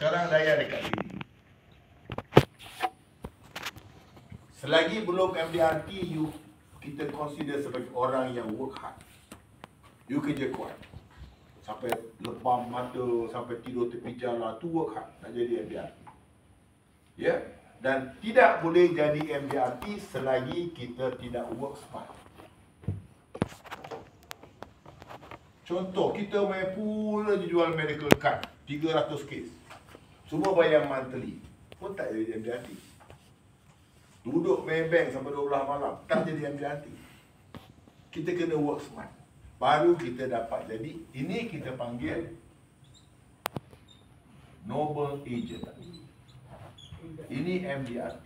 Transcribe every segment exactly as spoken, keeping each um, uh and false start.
Sekarang Dayah dekat sini. Selagi belum M D R T, you kita consider sebagai orang yang work hard. You kerja kuat. Sampai lebam mata, sampai tidur tepi jalan, tu work hard nak jadi M D R T. Ya? Dan tidak boleh jadi M D R T selagi kita tidak work smart. Contoh, kita main pula je jual medical card, tiga ratus kes. Semua bayar monthly. Pun tak jadi M D R T. Duduk main bank sampai dua belas malam, tak jadi M D R T. Kita kena work smart. Baru kita dapat jadi. Ini kita panggil noble agent. Ini M D R T.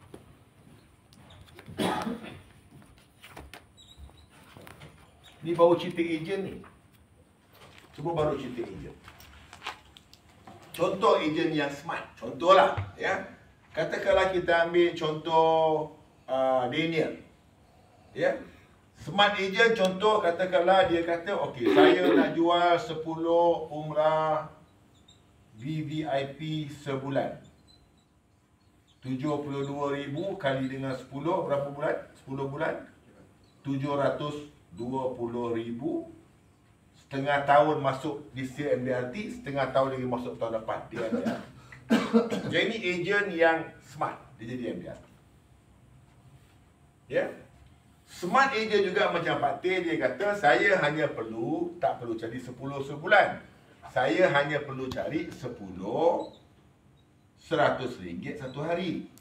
Ini baru cerita agent ni. Semua baru cerita agent. Contoh agent yang smart. Contohlah, ya. Katakanlah kita ambil contoh uh, Daniel. Ya. Smart agent contoh katakanlah dia kata, okey, saya nak jual sepuluh umrah V V I P sebulan. tujuh puluh dua ribu kali dengan sepuluh, berapa bulan? sepuluh bulan. tujuh ratus dua puluh ribu. Setengah tahun masuk di M D R T, setengah tahun lagi masuk tahun depan dia ada. Jadi agent yang smart, dia jadi M D R T. Ya. Smart agent juga macam Pak Teh, dia kata saya hanya perlu, tak perlu cari sepuluh sebulan. Saya hanya perlu cari sepuluh seratus ringgit satu hari.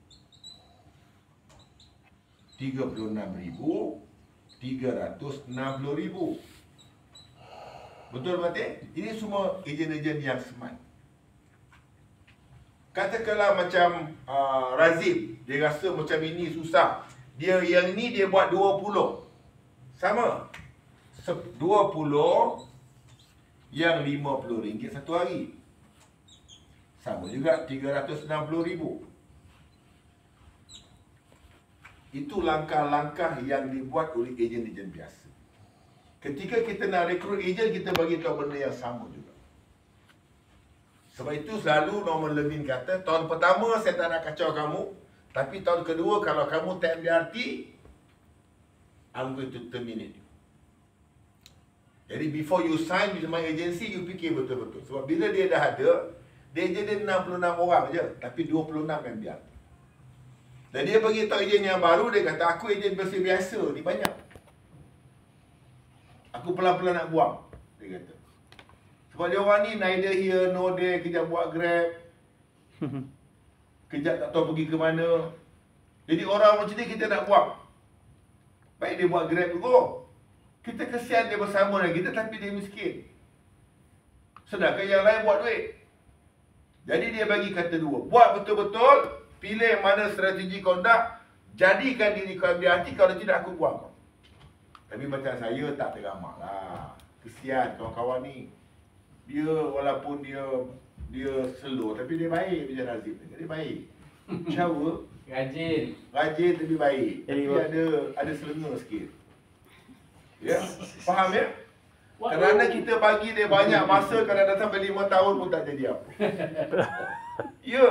tiga puluh enam ribu, tiga ratus enam puluh ribu. Betul Pak Teh? Ini semua ejen-ejen yang smart. Katakanlah macam uh, Razif, dia rasa macam ini susah. Dia yang ini dia buat dua puluh. Sama. dua puluh yang lima puluh ringgit satu hari. Sama juga tiga ratus enam puluh ribu. Itu langkah-langkah yang dibuat oleh ejen-ejen biasa. Ketika kita nak rekrut ejen, kita bagi tahu benda yang sama juga. Sebab itu selalu Norman Levin kata, tahun pertama saya tak nak kacau kamu, tapi tahun kedua kalau kamu tak M D R T, I'm going to terminate you. Jadi before you sign with my agency, you fikir betul-betul. Sebab bila dia dah ada, dia jadi enam puluh enam orang je, tapi dua puluh enam M D R T. Dan dia bagi tahu ejen yang baru, dia kata, aku ejen biasa-biasa ni banyak. Aku pelan-pelan nak buang, dia kata. Sebab dia orang ni neither here nor there, kejap buat Grab, kejap tak tahu pergi ke mana. Jadi orang macam ni kita nak buang. Baik dia buat Grab tu, kita kesian dia bersama dengan kita tapi dia miskin. Sedangkan yang lain buat duit. Jadi dia bagi kata dua, buat betul-betul, pilih mana strategi kau nak, jadikan diri kau ambil hati, kalau tidak aku buang kau. Tapi macam saya tak teramak lah. Kesian kawan-kawan ni. Dia walaupun dia dia slow tapi dia baik macam Razif. Dia baik. Shower. Rajin. Rajin tapi baik. Tapi Jadi, ada ada selenga sikit. Ya? Faham ya? Kerana kita bagi dia banyak masa, kadang-kadang sampai lima tahun pun tak jadi apa. Ya.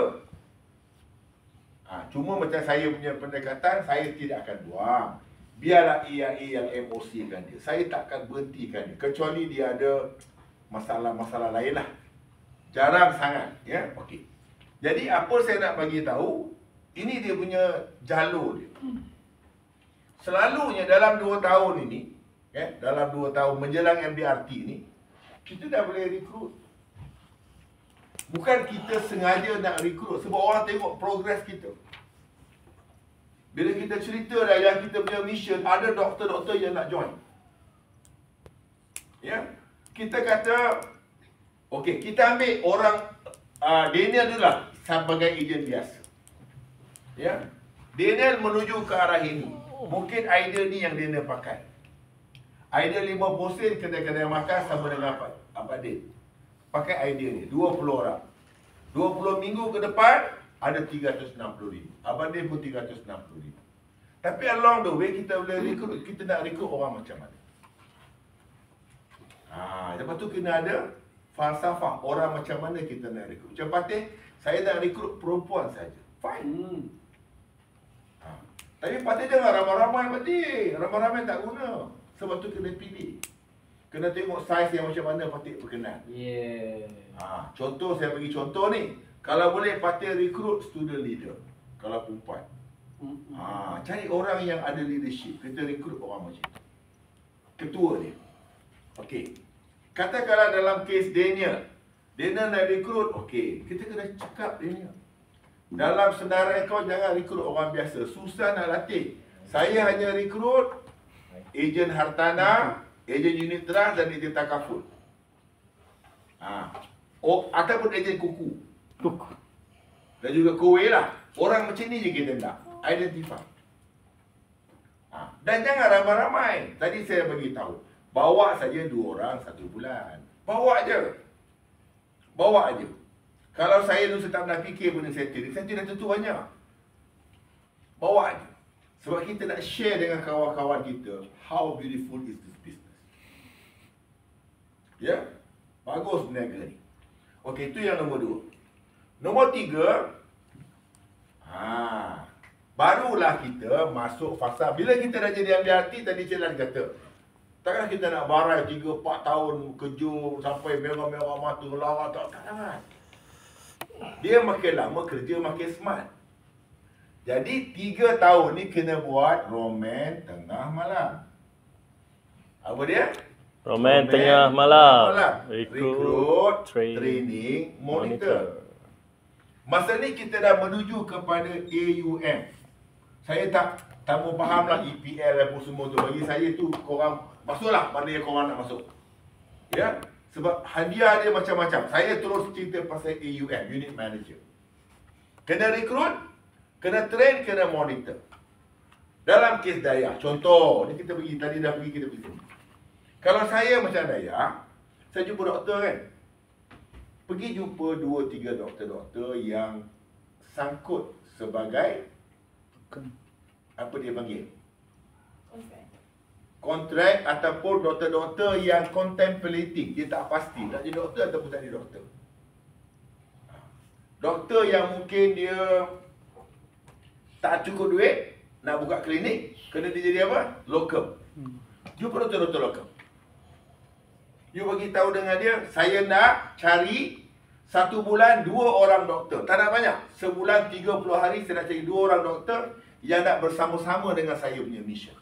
Ha, cuma macam saya punya pendekatan, saya tidak akan buang. Biarlah I A A yang M O C kan dia. Saya takkan berhentikan dia. Kecuali dia ada masalah-masalah lain lah. Jarang sangat. Ya, okey. Jadi apa saya nak bagi tahu, ini dia punya jalur dia. Selalunya dalam dua tahun ini, ya, dalam dua tahun menjelang M D R T ni, kita dah boleh rekrut. Bukan kita sengaja nak rekrut, sebab orang tengok progres kita. Bila kita cerita dah yang kita punya mission, ada doktor-doktor yang nak join. Ya, kita kata, okey, kita ambil orang uh, Daniel dulu lah sebagai ejen biasa. Ya, Daniel menuju ke arah ini. Mungkin idea ni yang Daniel pakai. Idea lima puluh sen kedai-kedai makan sama dengan apa? Apa dia? Pakai idea ni, dua puluh orang. dua puluh minggu ke depan ada tiga ratus enam puluh ribu. Abang dia pun tiga ratus enam puluh ribu. Tapi along the way kita boleh rekrut, kita nak rekrut orang macam mana? Ha, lepas tu kena ada falsafah orang macam mana kita nak rekrut. Macam Patih, saya nak rekrut perempuan saja. Fine. Hmm. Ha. Tapi Patih jangan ramai-ramai Patih. Ramai-ramai tak guna. Sebab tu kena pilih. Kena tengok saiz yang macam mana Patih berkenan. Yeah. Ha. Contoh, saya bagi contoh ni. Kalau boleh Patih rekrut student leader. Kalau perempuan. Mm-hmm. Ha. Cari orang yang ada leadership. Kita rekrut orang macam tu. Ketua dia. Okey. Katakanlah dalam kes Daniel. Daniel nak rekrut, okey. Kita kena cakap Daniel. Dalam senarai kau jangan rekrut orang biasa. Susah nak latih. Saya hanya rekrut ejen hartanah, ejen unit trust dan ejen takaful. Ha. Oh, ataupun ejen kuku. Kuku. Dan juga kowe lah. Orang macam ni je kita nak. Identify. Ha. Dan jangan ramai-ramai. Tadi saya bagi tahu. Bawa saja dua orang satu bulan. Bawa je. Bawa je. Kalau saya dulu tak nak fikir benda setting, setting dah tentu banyak. Bawa je. Sebab kita nak share dengan kawan-kawan kita, how beautiful is this business. Ya? Yeah? Bagus berniaga ni. Okey, itu yang nombor dua. Nombor tiga, ha, barulah kita masuk fasa. Bila kita dah jadi ambil hati, tadi Celan kata, takkan kita nak barai tiga empat tahun kerja sampai merah-merah mata lawa tak tak. Dia makin lama kerja makin smart. Jadi tiga tahun ni kena buat roman tengah malam. Apa dia? Roman tengah malam. malam. Recruit, Recruit training, training, monitor. monitor. Masa ni kita dah menuju kepada A U M. Saya tak tak mau faham lah E P L apa semua tu. Bagi saya tu korang masuklah mana yang korang nak masuk. Ya? Sebab hadiah dia macam-macam. Saya terus cerita pasal A U M, Unit Manager. Kena rekrut, kena train, kena monitor. Dalam kes Dayah, contoh, ni kita pergi, tadi dah pergi kita pergi sini. Kalau saya macam Dayah, saya jumpa doktor kan. Pergi jumpa dua tiga doktor-doktor yang sangkut sebagai apa dia panggil? Kontrak. Kontrak ataupun doktor-doktor yang contemplating. Dia tak pasti nak jadi doktor ataupun tak jadi doktor. Doktor yang mungkin dia tak cukup duit nak buka klinik, kena dia jadi apa? Locum. Jumpa doktor-doktor locum. You bagi tahu dengan dia, saya nak cari satu bulan dua orang doktor. Tak nak banyak. Sebulan tiga puluh hari saya nak cari dua orang doktor yang nak bersama-sama dengan saya punya mission.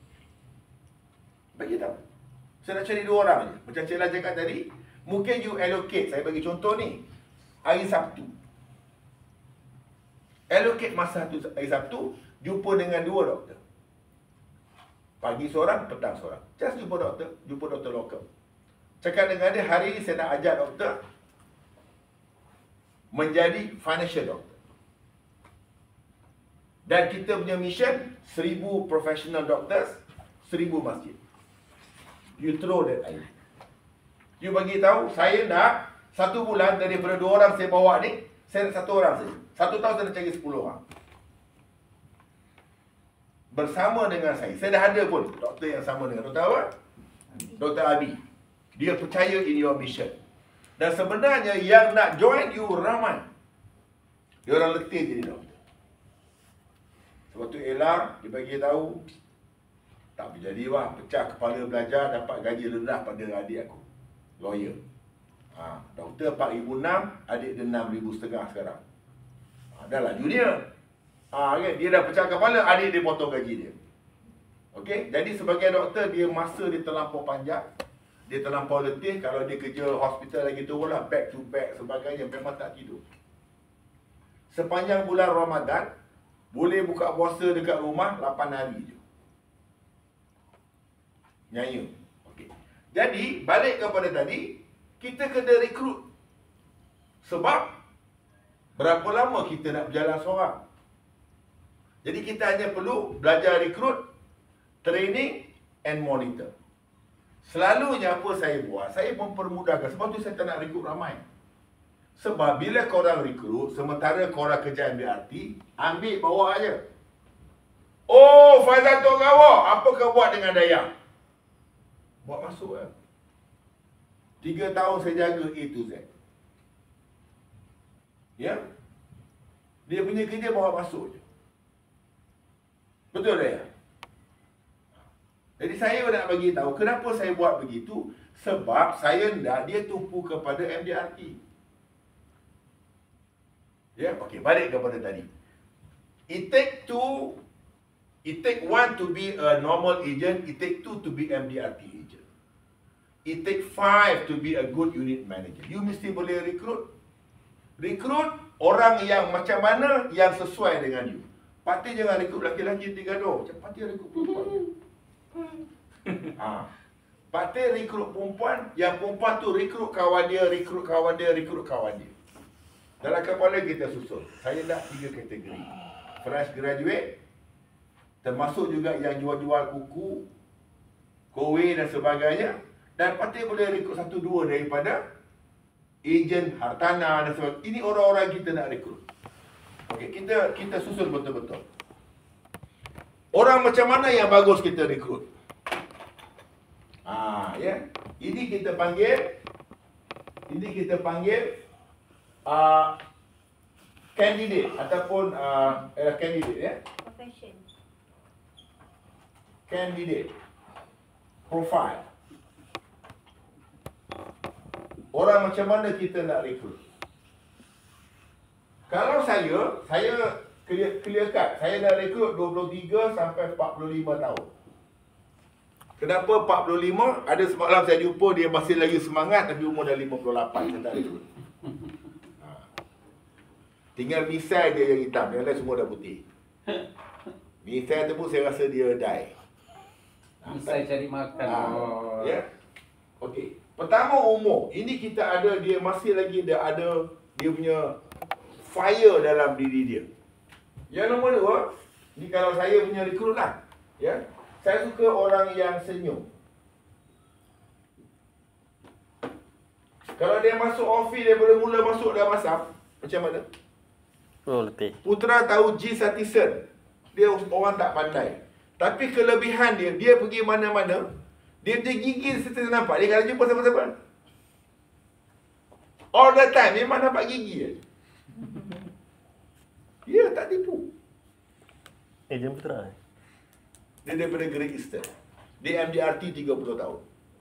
Bagi tahu. Saya nak cari dua orang je. Macam Cik cakap tadi, mungkin you allocate. Saya bagi contoh ni. Hari Sabtu. Allocate masa tu hari Sabtu, jumpa dengan dua doktor. Pagi seorang, petang seorang. Just jumpa doktor, jumpa doktor lokal. Cakap dengan dia, hari ini saya nak ajar doktor menjadi financial doctor. Dan kita punya mission, seribu professional doctors, seribu masjid. You throw that idea. You bagi tahu, saya nak satu bulan daripada dua orang saya bawa ni, saya nak satu orang saja. Satu tahun saya nak cari sepuluh orang. Bersama dengan saya. Saya dah ada pun doktor yang sama dengan doktor apa? Doktor Abi. Dia percaya in your mission. Dan sebenarnya yang nak join you ramai. Dia orang letih jadi doktor. Sebab tu Ella, dia bagi tahu, tak berjadi wah, pecah kepala belajar, dapat gaji rendah pada adik aku. Lawyer. Ha, doktor empat ribu enam, adik dia enam ribu setengah sekarang. Ha, dah lah junior. Ha, okay? Dia dah pecah kepala, adik dia potong gaji dia. Okey, jadi sebagai doktor, dia masa dia terlampau panjang. Dia terlampau letih. Kalau dia kerja hospital lagi tu lah, back to back sebagainya, memang tak tidur. Sepanjang bulan Ramadan, boleh buka puasa dekat rumah lapan hari je. Nyaya. Okey. Jadi, balik kepada tadi, kita kena rekrut. Sebab, berapa lama kita nak berjalan seorang? Jadi, kita hanya perlu belajar rekrut, training and monitor. Selalunya apa saya buat, saya mempermudahkan. Sebab tu saya tak nak rekrut ramai. Sebab bila korang rekrut, sementara korang kerja M B R T, ambil bawa aja. Oh, Faizal Tok Gawa, apa kau buat dengan Dayah? Buat masuk lah. Tiga tahun saya jaga A to Z. Ya? Dia punya kerja bawa masuk je. Betul tak ya? Jadi saya nak bagi tahu kenapa saya buat begitu. Sebab saya nak dia tumpu kepada M D R T. Ya, okey, balik kepada tadi. It take two, it take one to be a normal agent, it take two to be M D R T agent. It take five to be a good unit manager. You mesti boleh rekrut. Rekrut orang yang macam mana yang sesuai dengan you. Parti jangan rekrut lelaki-lelaki tiga gaduh. Macam parti rekrut perempuan. ha. Parti rekrut perempuan, yang perempuan tu rekrut kawan dia, rekrut kawan dia, rekrut kawan dia. Dalam kepala kita susun. Saya dah tiga kategori. Fresh graduate, termasuk juga yang jual-jual kuku, kowe dan sebagainya. Dan parti boleh rekrut satu dua daripada ejen hartanah dan sebagainya. Ini orang-orang kita nak rekrut. Okey, kita kita susun betul-betul. Orang macam mana yang bagus kita rekrut? Ah, ya. Ini kita panggil ini kita panggil uh, candidate ataupun uh, uh, candidate ya. Profession. Candidate. Profile. Orang macam mana kita nak rekrut? Kalau saya, saya clear, clear cut. Saya dah rekrut dua puluh tiga sampai empat puluh lima tahun. Kenapa empat puluh lima? Ada semalam saya jumpa dia masih lagi semangat tapi umur dah lima puluh lapan. Saya tak rekrut. Ha. Tinggal misai dia yang hitam. Yang lain semua dah putih. Misai tu pun saya rasa dia die. Misai cari makan. Ha. Oh. Ya. Okey. Pertama umur. Ini kita ada, dia masih lagi dia ada dia punya fire dalam diri dia. Yang nombor dua, ni kalau saya punya rekrut lah. Ya. Saya suka orang yang senyum. Kalau dia masuk office daripada mula masuk dah masam, macam mana? Oh, letih. Putera tahu G Citizen. Dia orang tak pandai. Tapi kelebihan dia, dia pergi mana-mana, dia punya gigi setiap nampak. Dia kalau jumpa siapa-siapa, all the time memang nampak gigi je. Dia tak tipu. Ejen Putera. Dia daripada Great Eastern. Dia M D R T tiga puluh tahun.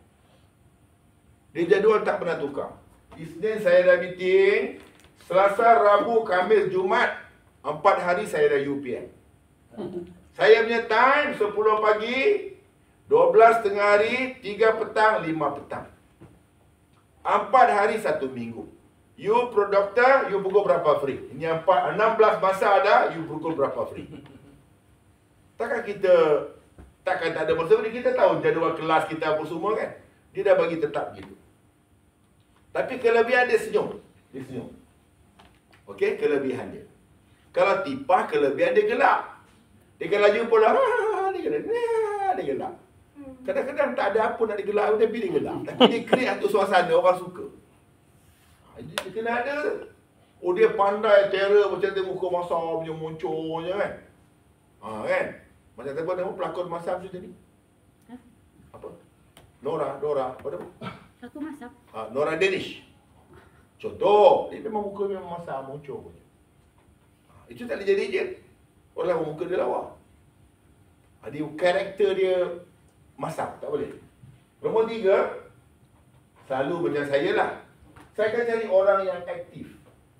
Dia jadual tak pernah tukar. Isnin saya dah meeting, Selasa, Rabu, Khamis, Jumaat, empat hari saya dah U P M. Saya punya time sepuluh pagi, dua belas tengah hari, tiga petang, lima petang. Empat hari satu minggu. You pro doktor, you pukul berapa free? Ini empat, enam belas masa ada, you pukul berapa free? Takkan kita, takkan tak ada masa free, kita tahu jadual kelas kita apa semua kan? Dia dah bagi tetap gitu. Tapi kelebihan dia senyum. Dia senyum. Okey, kelebihan dia. Kalau tipah, kelebihan dia gelak. Dia kalau jumpa lah, dia gelak. Dia gelak. Kadang-kadang tak ada apa nak digelak, tapi dia gelak. Tapi dia create satu suasana, orang suka. Dia kena ada. Oh, dia pandai terror macam tu, muka masam punya muncul je kan. Ha, kan? Macam apa nama pelakon masam tu tadi? Hah? Apa? Nora, Nora, apa nama? Aku masak. Ha, Nora Danish. Contoh, dia memang muka memang masam muncul je. Ha, itu tak boleh jadi je. Orang muka dia lawa. Ha, dia karakter dia masam, tak boleh. Nombor tiga, selalu macam saya lah. Saya akan cari orang yang aktif.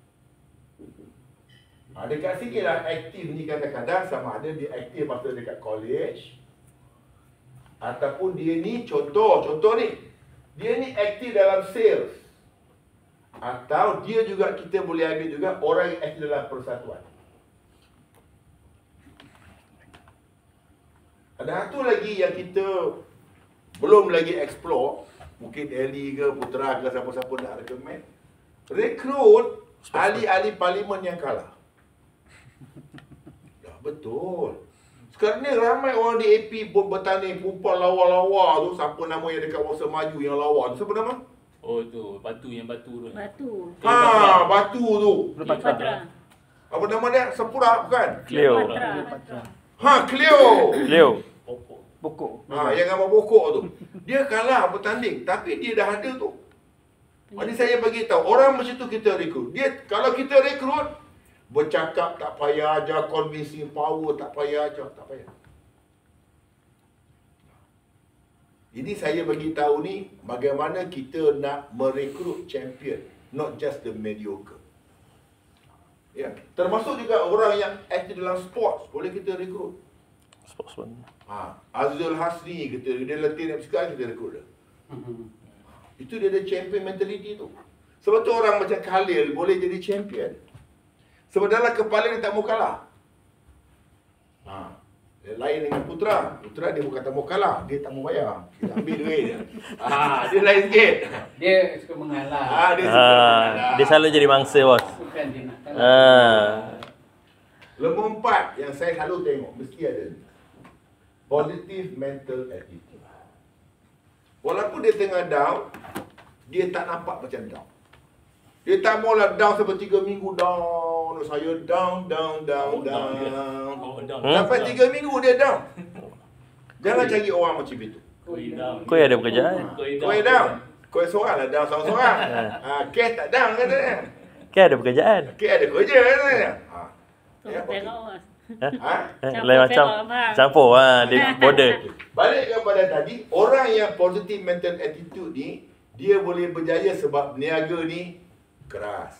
Ha, dekat sikit lah aktif ni kadang-kadang sama ada dia aktif masa dekat college. Ataupun dia ni, contoh, contoh ni. Dia ni aktif dalam sales. Atau dia juga, kita boleh ambil juga orang yang aktif dalam persatuan. Ada satu lagi yang kita belum lagi explore. Mungkin Eli ke, Putera ke, siapa-siapa nak recommend. Rekrut ahli-ahli parlimen yang kalah. Ya, betul. Sekarang ni ramai orang di A P bertanding, perempuan lawa-lawa tu. Siapa nama yang dekat Wasa Maju yang lawa tu? Siapa nama? Oh tu, batu yang batu tu. Batu. Ha, batu tu. Patra. Apa nama dia? Sepura bukan? Cleo. Patra. Ha, Cleo. Cleo. Pokok. Ha, yang gambar pokok tu. Dia kalah bertanding. Tapi dia dah ada tu. Jadi saya bagi tahu, orang macam tu kita rekrut. Dia kalau kita rekrut, bercakap tak payah aja, convincing power tak payah aja, tak payah. Jadi saya bagi tahu ni bagaimana kita nak merekrut champion, not just the mediocre. Ya, termasuk juga orang yang aktif dalam sports, boleh kita rekrut. Sportsman. Ha, Azrul Hasni kita, dia latih nak sekarang kita rekrut dia. Itu dia ada champion mentality tu. Sebab tu orang macam Khalil boleh jadi champion. Sebab dalam kepala dia tak mau kalah. Ha, dia lain dengan Putra. Putra dia bukan tak mau kalah, dia tak mau bayar. Dia ambil duit dia. Ha, dia lain sikit. Dia suka mengalah. Ha, dia suka Ah, mengalah. dia selalu jadi mangsa, bos. Bukan dia nak kalah. Ah. Nombor empat yang saya selalu tengok, mesti ada ni. Positive mental attitude. Walaupun dia tengah down, dia tak nampak macam down. Dia tak maulah down sampai tiga minggu down. Saya down, down, down, Oh, down dia. down. Oh, down. Hmm? Sampai tiga minggu dia down. Jangan cari orang macam itu. Koi down. Kau ada pekerjaan. Koi Kau yang down. Kau yang seorang lah down seorang-seorang. Ha, Kes tak down katanya. Kan ada pekerjaan. Kes ada kerja katanya. Ha. Tu Ya, okey. tengok mas. Ha? Eh, Campur lain macam tengok, faham? campur ah, dia border. Balik kepada tadi, orang yang positive mental attitude ni, dia boleh berjaya sebab berniaga ni keras.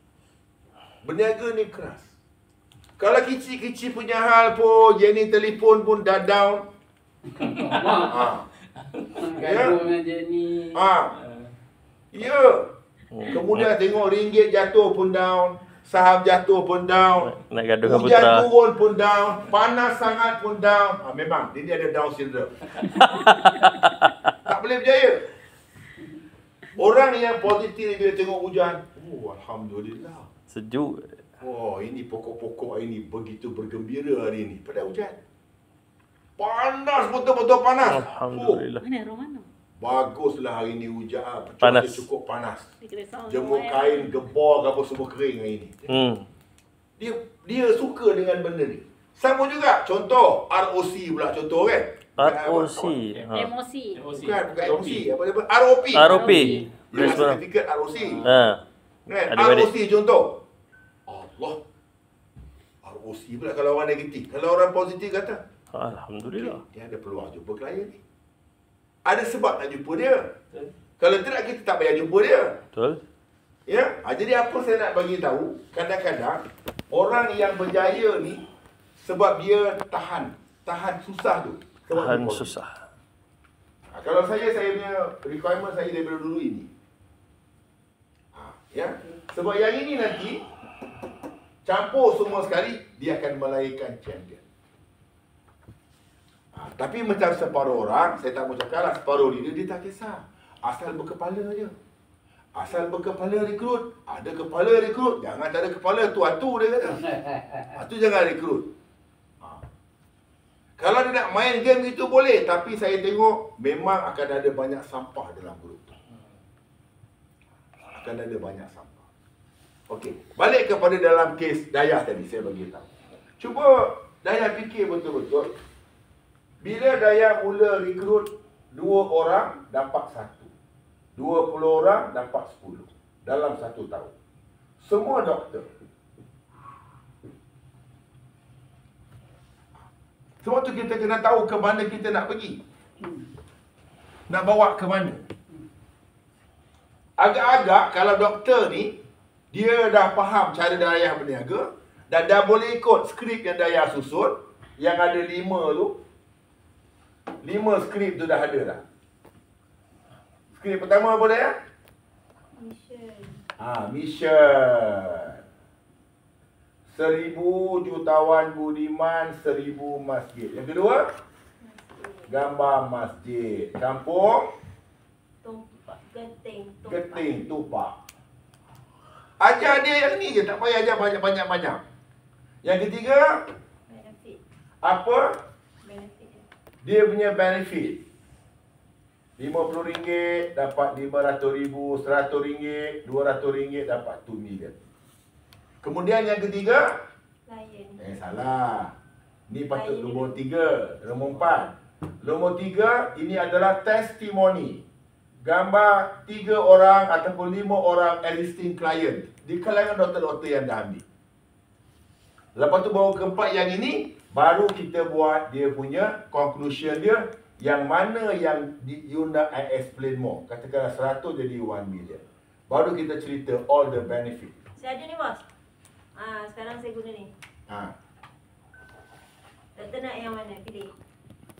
Berniaga ni keras. Kalau kecil-kecil punya hal pun, Jenny telefon pun dah down. ha. Gaduh dengan Jenny. Ha. Ya. Kemudian tengok ringgit jatuh pun down. Saham jatuh pun down. Nak gaduh dengan Hujan Putra. turun pun down. Panas sangat pun down. Ha, memang, dia ni ada down syndrome. Tak boleh berjaya. Orang yang positif bila tengok hujan, oh Alhamdulillah. Sejuk. Oh, ini pokok-pokok ini begitu bergembira hari ini. Pada hujan. Panas, betul-betul panas. Alhamdulillah. Mana Romano? Baguslah hari ini hujan. Ah, cuaca Panas. cukup panas. Dia kena sound Jemur semua, kain, gebor ke apa semua kering hari ini. Hmm. Dia dia suka dengan benda ni. Sama juga, contoh R O C pula contoh kan. R O C. ya. Ha. Emosi. Bukan, bukan R O C. Apa dia? R O P. R O P. Dia ada sertifikat R O C. Ha. Kan? R O Adik-adik. C contoh. Allah. R O C pula kalau orang negatif. Kalau orang positif kata, Alhamdulillah. okay, dia ada peluang jumpa klien ni. Ada sebab nak jumpa dia. Kalau tidak, kita tak payah jumpa dia. Betul. Ya, ha, jadi apa saya nak bagi tahu, kadang-kadang orang yang berjaya ni sebab dia tahan, tahan susah tu. Sebab Tahan dia positif. susah. Ha, kalau saya, saya punya requirement saya daripada dulu ini. Ha, ya, sebab yang ini nanti campur semua sekali, dia akan melahirkan champion. Ha, tapi macam separuh orang, saya tak mau cakap lah, separuh leader dia tak kisah. Asal berkepala je. Asal berkepala rekrut. Ada kepala rekrut. Jangan tak ada kepala, tu-atu dia kata. Ha, tu jangan rekrut. Ha. Kalau dia nak main game itu boleh. Tapi saya tengok memang akan ada banyak sampah dalam grup tu. Akan ada banyak sampah. Okey. Balik kepada dalam kes Dayah tadi saya bagi tahu. Cuba Dayah fikir betul-betul. Bila Dayah mula rekrut dua orang dapat satu. dua puluh orang dapat sepuluh. Dalam satu tahun. Semua doktor. Sebab tu kita kena tahu ke mana kita nak pergi. Nak bawa ke mana. Agak-agak kalau doktor ni, dia dah faham cara Dayah berniaga dan dah boleh ikut skrip yang Dayah susun, yang ada lima tu. Lima skrip tu dah ada dah. Skrip pertama apa Dayah? Mission. Ah, mission. Seribu jutawan budiman, seribu masjid. Yang kedua, gambar masjid. Kampung Tumpak. Genting. Tumpak. Keting Tupak. Ajar dia yang ni je, tak payah ajar banyak-banyak-banyak. Yang ketiga, Benefit. apa? Benefit. Dia punya benefit. lima puluh ringgit dapat lima ratus ribu, seratus ringgit, dua ratus ringgit dapat satu million. Kemudian yang ketiga, Lion. eh salah. Ni patut Lain. nombor tiga, nombor empat. Nombor tiga, ini adalah testimoni. gambar tiga orang ataupun lima orang existing client di kalangan doktor-doktor yang dah ambil. Lepas tu baru keempat yang ini, baru kita buat dia punya conclusion dia, yang mana yang di, you nak I explain more. Katakanlah seratus jadi one million. Baru kita cerita all the benefit. Saya ada ni bos. Ah, sekarang saya guna ni. Ha. Doktor nak yang mana? Pilih.